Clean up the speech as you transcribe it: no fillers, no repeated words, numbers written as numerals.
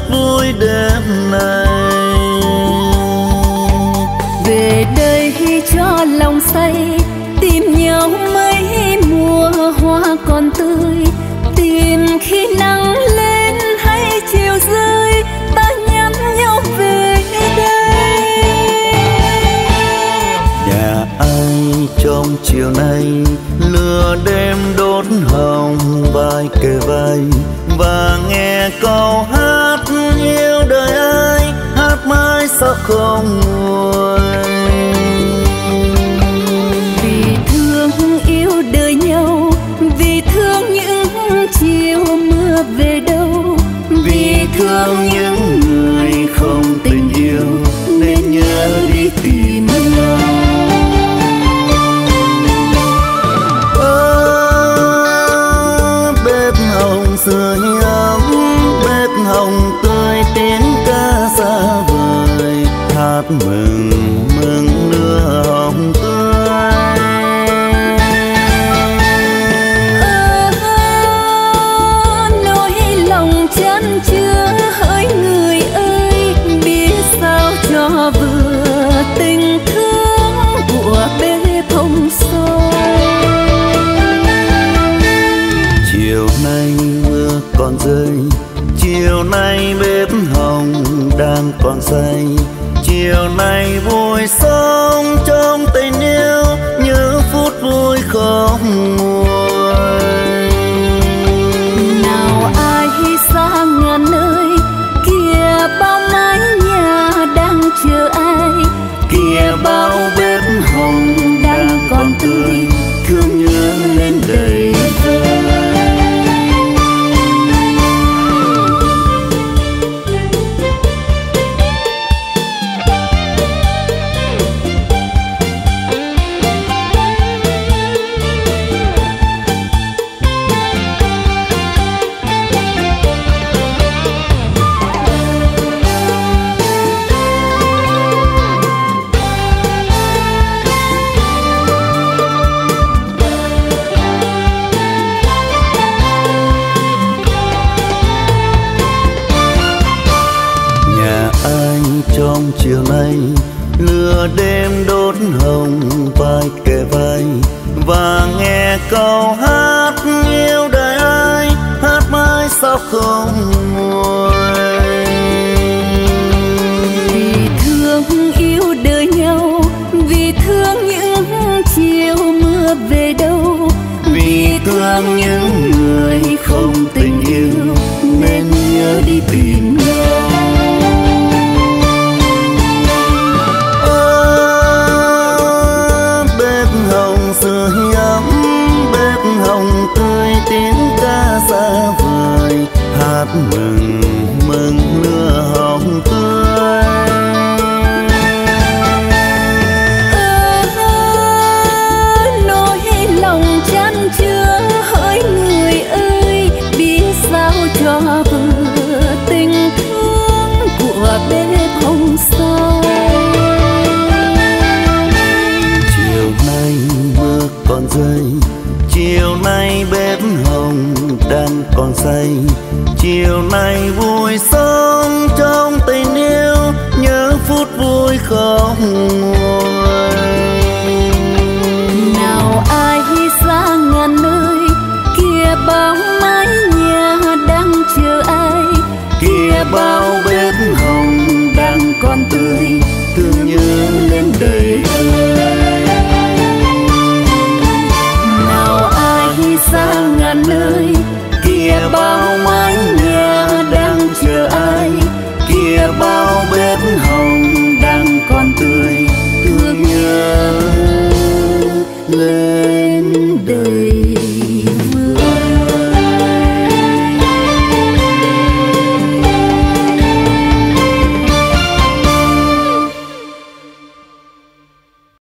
phút vui đêm này. Về đây cho lòng say, tìm nhau mấy mùa hoa còn tươi, tìm khi nắng lên hay chiều rơi, ta nhắn nhau về đây. Nhà ai trong chiều nay lửa đêm đốt hồng vai kề vai, và nghe câu hát yêu đời ai, hát mãi sao không nguôi. Vì thương yêu đời nhau, vì thương những chiều mưa về đâu, Vì thương những người không tình yêu nên nhớ đi tìm nhau. Bếp hồng sưởi ấm, bếp hồng tươi tiếng ca xa vời, hát mừng mừng lửa hồng tươi. Nỗi lòng chăn chứa hỡi người ơi, biết sao cho vừa tình thương của bếp hồng soi. Chiều nay mưa còn rơi, chiều nay bếp hồng đang còn say, chiều nay vui sống trong tình yêu, nhớ phút vui không nguôi. Nào ai xa ngàn nơi, kìa bao mái nhà đang chờ ai, Kìa bao bếp hồng đang còn tươi, thương nhớ lên đầy vơi. Trong chiều nay lửa đêm đốt hồng vai kề vai, và nghe câu hát yêu đời ai, hát mãi sao không nguôi. Vì thương yêu đời nhau, vì thương những chiều mưa về đâu, Vì thương những người không tình yêu nên nhớ đi tìm nhau. Sưởi ấm, bếp hồng tươi tiếng ca xa vời, hát mừng mừng lửa hồng tươi. Nỗi lòng chăn chứa hỡi người ơi, biết sao cho vừa tình thương của bếp hồng soi. Chiều nay mưa còn rơi, chiều nay bếp hồng đang còn say, chiều nay vui sống trong tình yêu, nhớ phút vui không nguôi. Nào ai xa ngàn nơi, kìa bao mái nhà đang chờ ai, Kìa bao